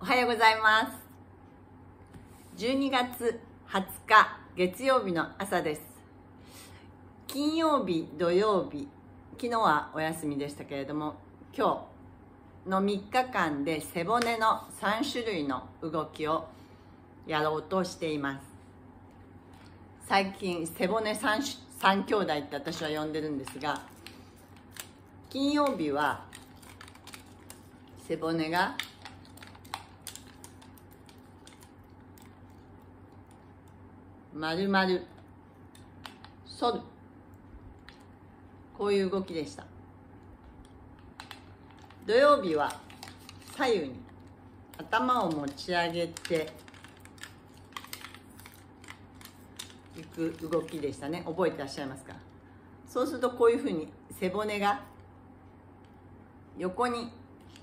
おはようございます。12月20日月曜日の朝です。金曜日、土曜日、昨日はお休みでしたけれども、今日の3日間で背骨の3種類の動きをやろうとしています。最近背骨 3兄弟って私は呼んでるんですが、金曜日は背骨が丸々反る、こういう動きでした。土曜日は左右に頭を持ち上げていく動きでしたね。覚えてらっしゃいますか？そうするとこういうふうに背骨が横に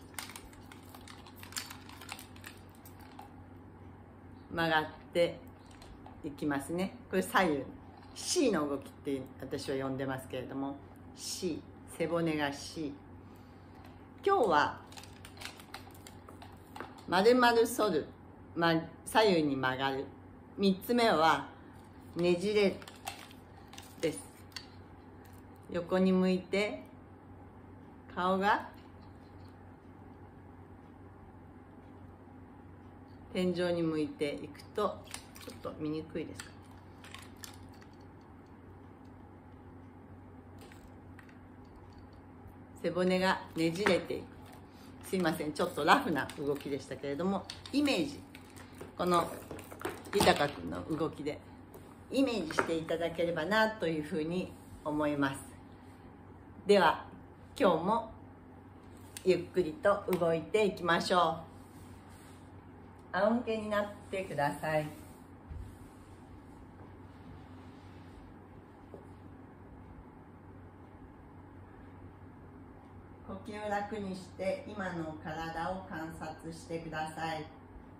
曲がっていきますね。これ左右 C の動きって私は呼んでますけれども、 C、 背骨が C。 今日は丸々反る、左右に曲がる。3つ目はねじれです。横に向いて顔が天井に向いていくと、ちょっと見にくいですか？背骨がねじれていく。すいません、ちょっとラフな動きでしたけれども、イメージ、この豊くんの動きでイメージしていただければなというふうに思います。では今日もゆっくりと動いていきましょう。仰向けになってください。呼吸を楽にして今の体を観察してください。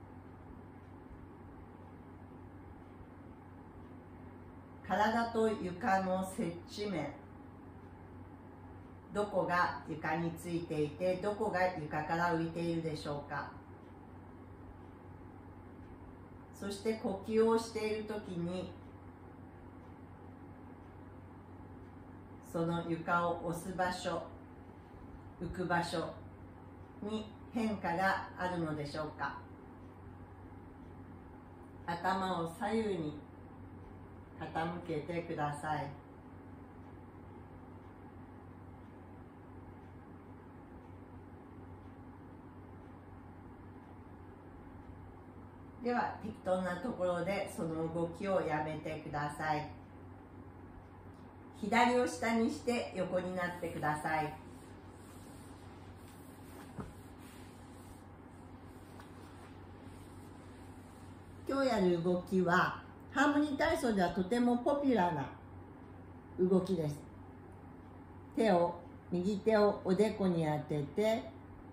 体と床の接地面、どこが床についていてどこが床から浮いているでしょうか？そして呼吸をしているときにその床を押す場所、浮く場所に変化があるのでしょうか？頭を左右に傾けてください。では適当なところでその動きをやめてください。左を下にして横になってください。今日やる動きはハーモニー体操ではとてもポピュラーな動きです。右手をおでこに当てて、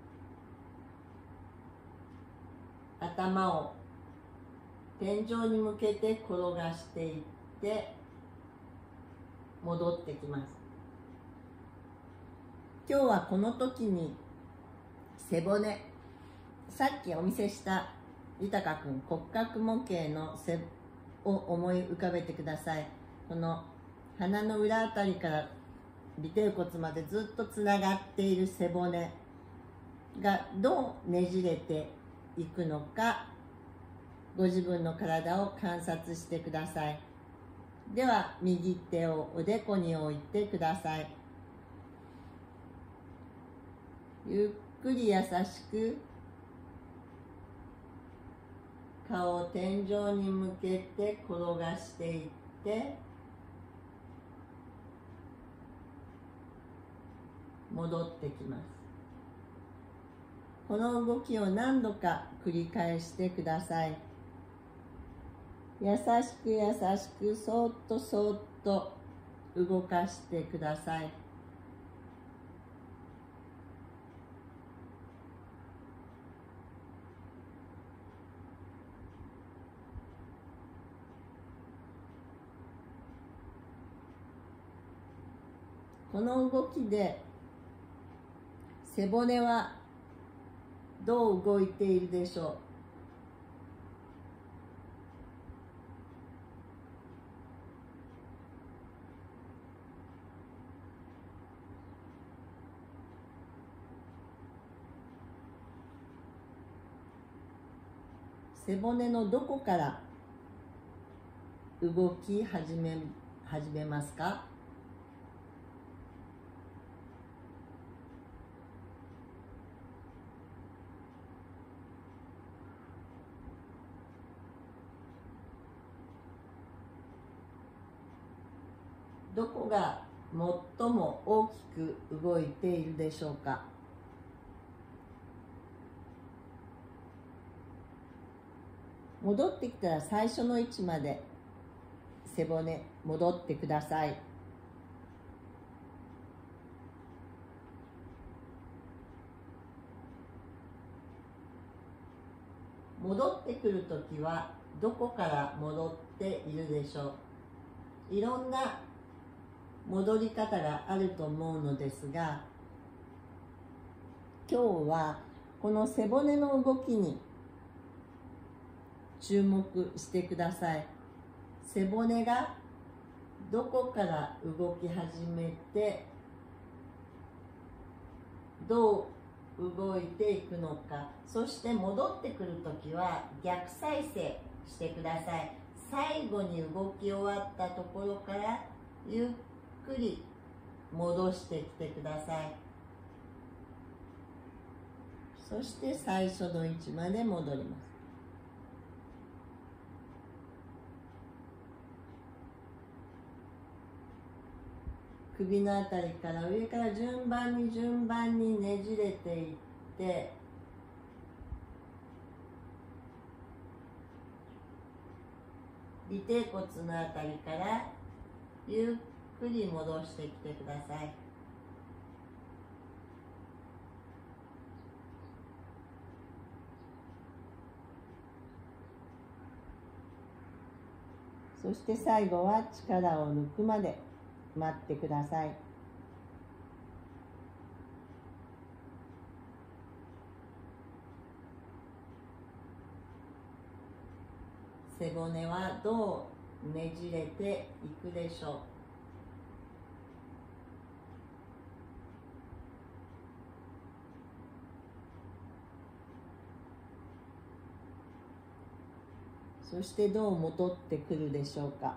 頭を天井に向けて転がしていって戻ってきます。今日はこの時に背骨、さっきお見せした豊くん骨格模型のを思い浮かべてください。この鼻の裏あたりから尾てい骨までずっとつながっている背骨がどうねじれていくのか、ご自分の体を観察してください。では右手をおでこに置いてください。ゆっくり優しく顔を天井に向けて転がしていって戻ってきます。この動きを何度か繰り返してください。優しく優しくそーっとそーっと動かしてください。この動きで背骨はどう動いているでしょう。背骨のどこから動き始めますか？どこが最も大きく動いているでしょうか？戻ってきたら最初の位置まで背骨戻ってください。戻ってくるときはどこから戻っているでしょう。いろんな戻り方があると思うのですが、今日はこの背骨の動きに注目してください。背骨がどこから動き始めてどう動いていくのか、そして戻ってくるときは逆再生してください。最後に動き終わったところからゆっくり戻してきてください。そして最初の位置まで戻ります。首のあたりから上から順番にねじれていって、尾てい骨のあたりからゆっくり戻してきてください。そして最後は力を抜くまで待ってください。背骨はどうねじれていくでしょう。そしてどう戻ってくるでしょうか。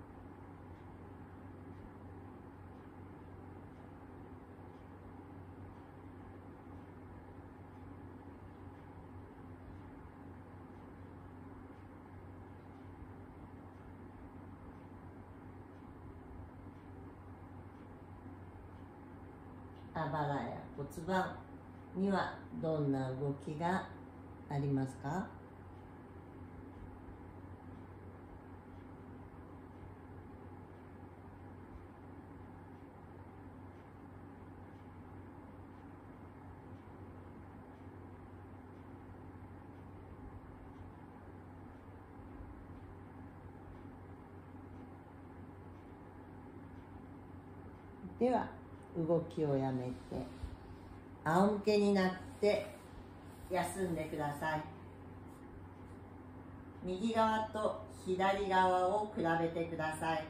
あばらや骨盤にはどんな動きがありますか？では動きをやめて仰向けになって休んでください。右側と左側を比べてください。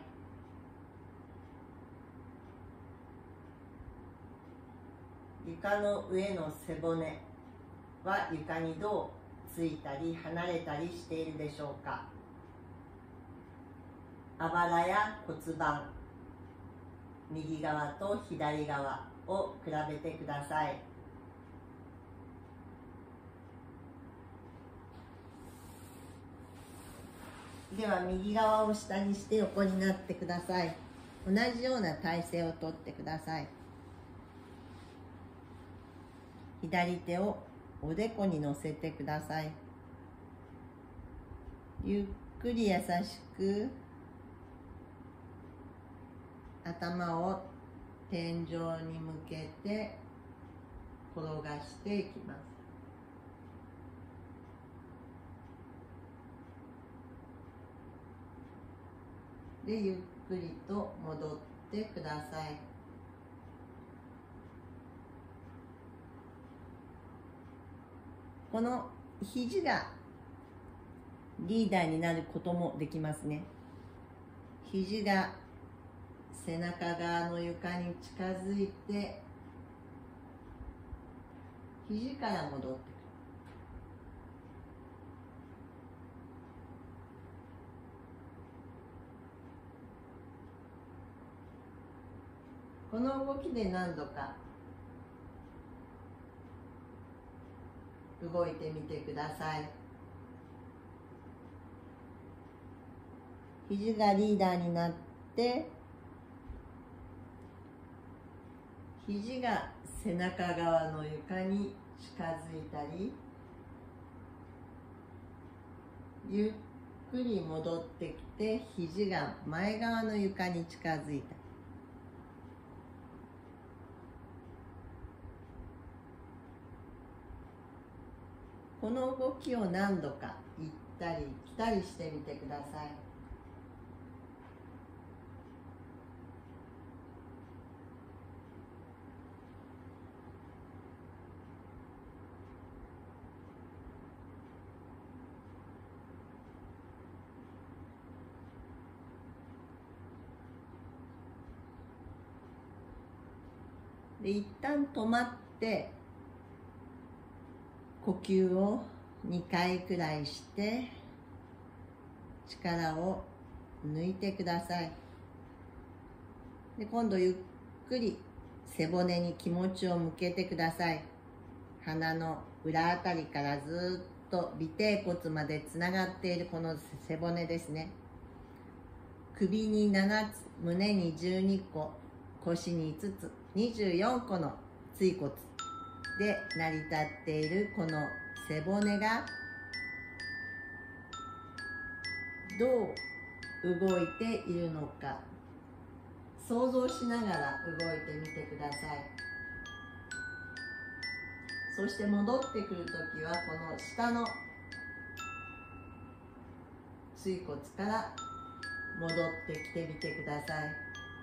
床の上の背骨は床にどうついたり離れたりしているでしょうか。あばらや骨盤、右側と左側を比べてください。では右側を下にして横になってください。同じような体勢をとってください。左手をおでこに乗せてください。ゆっくり優しく頭を天井に向けて転がしていきます。で、ゆっくりと戻ってください。 この肘がリーダーになることもできますね。肘が背中側の床に近づいて、肘から戻ってくる。この動きで何度か動いてみてください。肘がリーダーになって、肘が背中側の床に近づいたり、ゆっくり戻ってきて肘が前側の床に近づいた。この動きを何度か行ったり来たりしてみてください。で、一旦止まって呼吸を2回くらいして力を抜いてください。で、今度ゆっくり背骨に気持ちを向けてください。鼻の裏あたりからずっと尾てい骨までつながっているこの背骨ですね。首に7つ、胸に12個、腰に5つ、24個の椎骨で成り立っているこの背骨がどう動いているのか想像しながら動いてみてください。そして戻ってくるときはこの下の椎骨から戻ってきてみてください。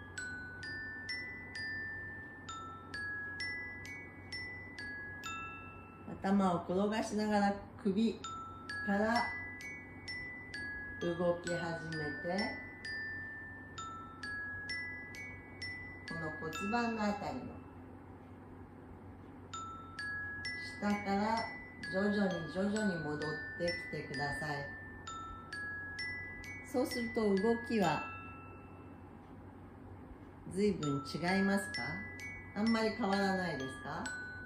頭を転がしながら首から動き始めて、この骨盤のあたりの下から徐々に戻ってきてください。そうすると動きは随分違いますか？あんまり変わらないですか？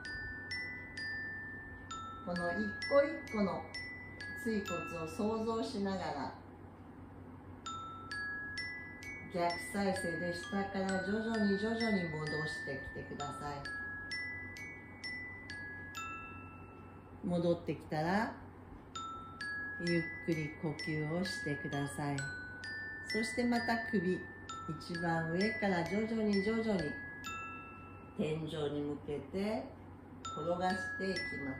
この一個一個の椎骨を想像しながら逆再生で下から徐々に戻してきてください。戻ってきたらゆっくり呼吸をしてください。そしてまた首一番上から徐々に天井に向けて転がしていきます。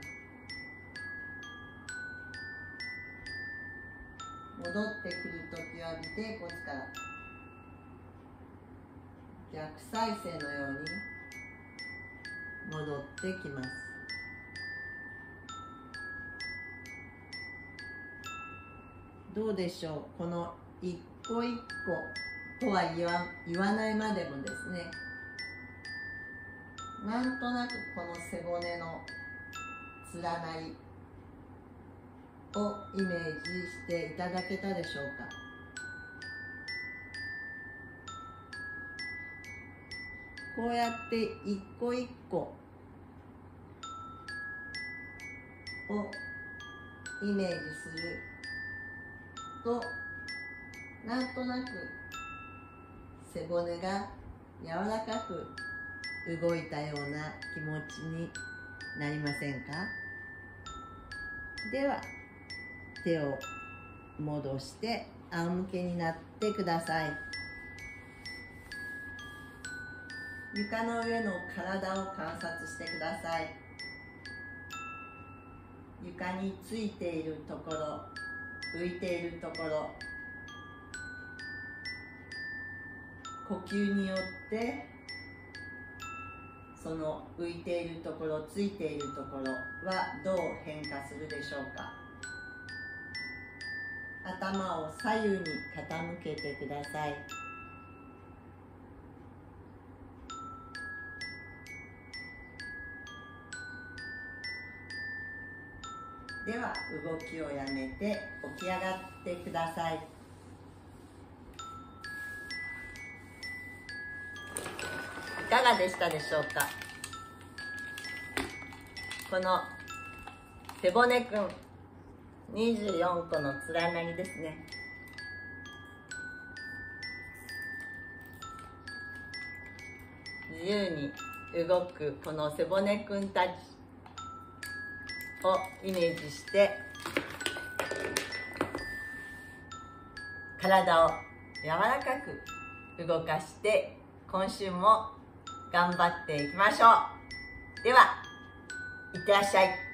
戻ってくるときは尾てい骨から逆再生のように戻ってきます。どうでしょう？この一個一個とは言わないまでもですね、なんとなくこの背骨の連なりをイメージしていただけたでしょうか。こうやって一個一個をイメージすると、なんとなく背骨が柔らかく動いたような気持ちになりませんか？では手を戻して仰向けになってください。床の上の体を観察してください。床についているところ、浮いているところ、呼吸によってその浮いているところ、ついているところはどう変化するでしょうか。頭を左右に傾けてください。では動きをやめて起き上がってください。いかがでしたでしょうか。この背骨くん24個の連なぎですね。自由に動くこの背骨くんたちをイメージして体を柔らかく動かして今週も頑張っていきましょう。では、いってらっしゃい。